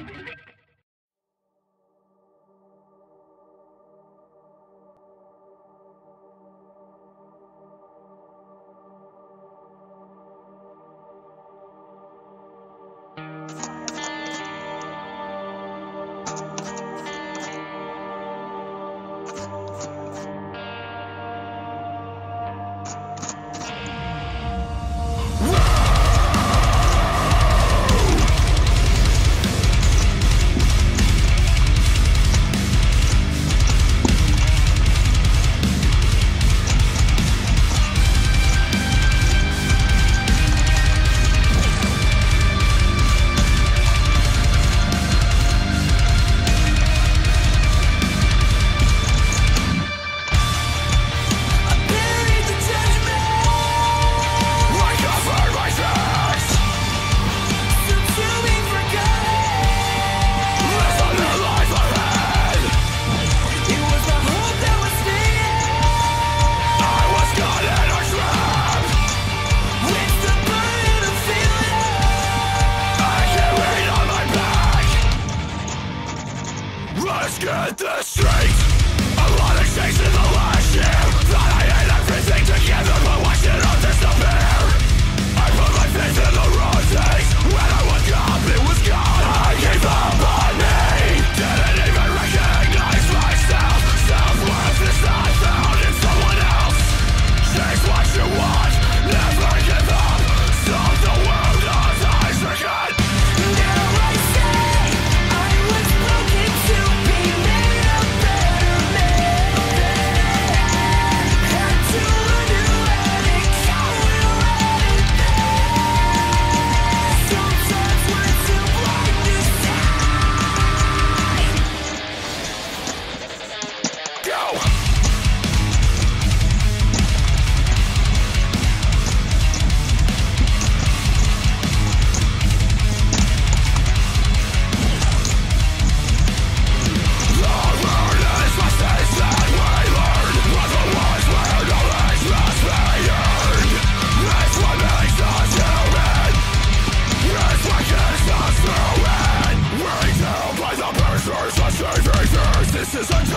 Get the strength. A lot of change in the last year. Thought I had everything together, but watched it all disappear. I put my faith in the wrong things. When I woke up, it was gone. I gave up on me. Didn't even recognize myself. Self-worth is not found in someone else. Chase what you want, never give up. Solve the world of eyes forgot. Now I say I was broken to be made a better man. Had to learn to let it go and let it be. Sometimes we're too blind to see. Go! This is a